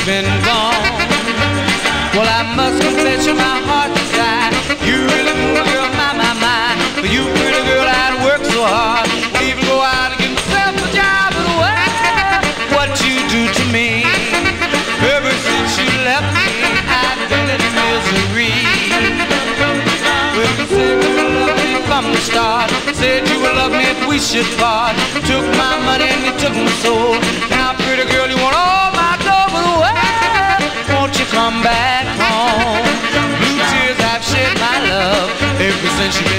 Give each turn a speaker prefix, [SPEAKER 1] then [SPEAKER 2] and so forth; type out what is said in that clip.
[SPEAKER 1] been gone. Well, I must confess you, my heart desire. You really move, girl, my. For you, pretty girl, I'd work so hard. Even go out and get myself a job. But well, what you do to me? Ever since you left me, I've been in misery. Well, you said you would love me from the start. Said you would love me if we should part. Took my money and you took my soul. Now, pretty girl, you want all my dough. But well, won't you come back home? Blue tears have shed my love ever since you